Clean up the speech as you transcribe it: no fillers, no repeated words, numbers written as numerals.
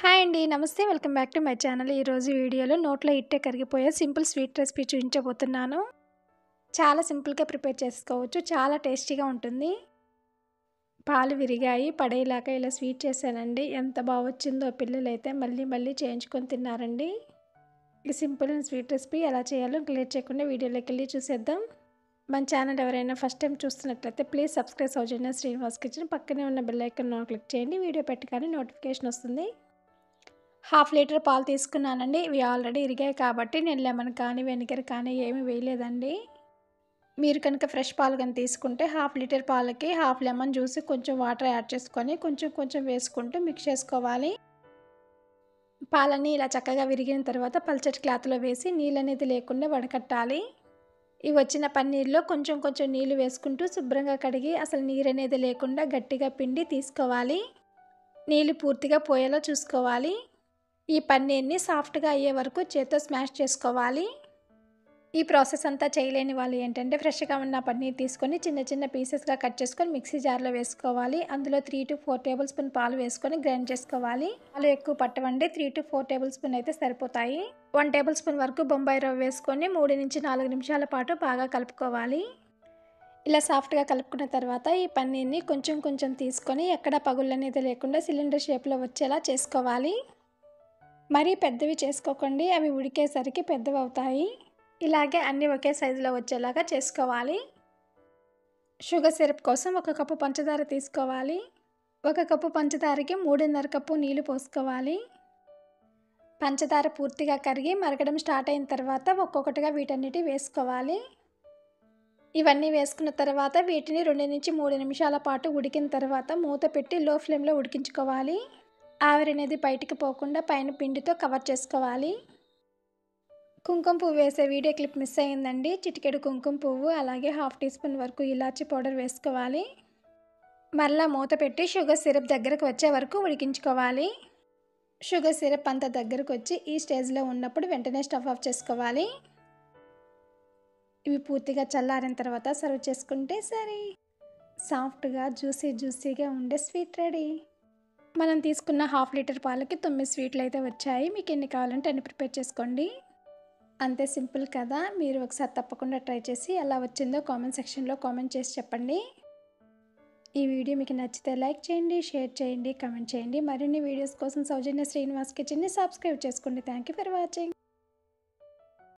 Hi అండి. నమస్తే. Welcome back to my channel. ఈరోజు వీడియోలో నోట్లో ఇట్టే కరిగిపోయే సింపుల్ స్వీట్ రెసిపీ చూపించబోతున్నాను. చాలా సింపుల్‌గా ప్రిపేర్ చేసుకోవచ్చు. చాలా టేస్టీగా ఉంటుంది. పాలు విరిగాయి పడేలాగా ఇలా స్వీట్ చేశానండి. ఎంత వచ్చిందో పిల్లలైతే మళ్ళీ మళ్ళీ చేయించుకొని తిన్నారండి. ఈ సింపుల్ అండ్ స్వీట్ రెసిపీ ఎలా చేయాలో లేట్ చేయకుండా వీడియోలోకి వెళ్ళి చూసేద్దాం. మన ఛానల్ ఎవరైనా ఫస్ట్ టైం చూస్తున్నట్లయితే please subscribe Soujanya Srinivas kitchen. పక్కనే ఉన్న బెల్ ఐకాన్ క్లిక్ చేయండి. వీడియో పెట్టగానే నోటిఫికేషన్ వస్తుంది. హాఫ్ లీటర్ పాలు తీసుకున్నానండి. ఇవి ఆల్రెడీ ఇరిగాయి కాబట్టి నేను లెమన్ కానీ వెనిగర్ కానీ ఏమీ వేయలేదండి. మీరు కనుక ఫ్రెష్ పాలు కానీ తీసుకుంటే హాఫ్ లీటర్ పాలకి హాఫ్ లెమన్ జ్యూస్ కొంచెం వాటర్ యాడ్ చేసుకొని కొంచెం కొంచెం వేసుకుంటూ మిక్స్ చేసుకోవాలి. పాలన్నీ ఇలా చక్కగా విరిగిన తర్వాత పల్చటి క్లాత్లో వేసి నీళ్ళు అనేది లేకుండా వడకట్టాలి. ఈ వచ్చిన పన్నీర్లో కొంచెం కొంచెం నీళ్లు వేసుకుంటూ శుభ్రంగా కడిగి అసలు నీరు అనేది లేకుండా గట్టిగా పిండి తీసుకోవాలి. నీళ్ళు పూర్తిగా పోయేలా చూసుకోవాలి. ఈ పన్నీర్ని సాఫ్ట్గా అయ్యే వరకు చేత్తో స్మాష్ చేసుకోవాలి. ఈ ప్రాసెస్ అంతా చేయలేని వాళ్ళు ఏంటంటే ఫ్రెష్గా ఉన్న పన్నీర్ తీసుకొని చిన్న చిన్న పీసెస్గా కట్ చేసుకొని మిక్సీ జార్లో వేసుకోవాలి. అందులో 3 to 4 టేబుల్ స్పూన్ పాలు వేసుకొని గ్రైండ్ చేసుకోవాలి. పాలు ఎక్కువ పట్టవండి. 3 to 4 టేబుల్ స్పూన్ అయితే సరిపోతాయి. 1 టేబుల్ స్పూన్ వరకు బొంబాయి రవ్వ వేసుకొని 3 నుంచి 4 నిమిషాల పాటు బాగా కలుపుకోవాలి. ఇలా సాఫ్ట్గా కలుపుకున్న తర్వాత ఈ పన్నీర్ని కొంచెం కొంచెం తీసుకొని ఎక్కడ పగుళ్ళు అనేది లేకుండా సిలిండర్ షేప్లో వచ్చేలా చేసుకోవాలి. మరీ పెద్దవి చేసుకోకండి, అవి ఉడికేసరికి పెద్దవి అవుతాయి. ఇలాగే అన్నీ ఒకే సైజులో వచ్చేలాగా చేసుకోవాలి. షుగర్ సిరప్ కోసం 1 కప్పు పంచదార తీసుకోవాలి. 1 కప్పు పంచదారకి 3.5 కప్పు నీళ్లు పోసుకోవాలి. పంచదార పూర్తిగా కరిగి మరగడం స్టార్ట్ అయిన తర్వాత ఒక్కొక్కటిగా వీటన్నిటి వేసుకోవాలి. ఇవన్నీ వేసుకున్న తర్వాత వీటిని 2 నుంచి 3 నిమిషాల పాటు ఉడికిన తర్వాత మూత పెట్టి లో ఫ్లేమ్లో ఉడికించుకోవాలి. ఆవిరి అనేది బయటికి పోకుండా పైన పిండితో కవర్ చేసుకోవాలి. కుంకుమ పువ్వు వేసే వీడియో క్లిప్ మిస్ అయ్యిందండి. చిటికెడు కుంకుమ పువ్వు అలాగే హాఫ్ టీ స్పూన్ వరకు ఇలాచీ పౌడర్ వేసుకోవాలి. మరలా మూత పెట్టి షుగర్ సిరప్ దగ్గరకు వచ్చే వరకు ఉడికించుకోవాలి. షుగర్ సిరప్ అంతా దగ్గరకు వచ్చి ఈ స్టేజ్లో ఉన్నప్పుడు వెంటనే స్టవ్ ఆఫ్ చేసుకోవాలి. ఇవి పూర్తిగా చల్లారిన తర్వాత సర్వ్ చేసుకుంటే సరే. సాఫ్ట్గా జ్యూసీగా ఉండే స్వీట్ రెడీ. మనం తీసుకున్న హాఫ్ లీటర్ పాలకి 9 స్వీట్లు అయితే వచ్చాయి. మీకు ఎన్ని కావాలంటే అన్ని ప్రిపేర్ చేసుకోండి. అంతే సింపుల్ కదా. మీరు ఒకసారి తప్పకుండా ట్రై చేసి ఎలా వచ్చిందో కామెంట్ సెక్షన్లో కామెంట్ చేసి చెప్పండి. ఈ వీడియో మీకు నచ్చితే లైక్ చేయండి, షేర్ చేయండి, కామెంట్ చేయండి. మరిన్ని వీడియోస్ కోసం సౌజన్య శ్రీనివాస్ కిచెన్ని సబ్స్క్రైబ్ చేసుకోండి. Thank you for watching.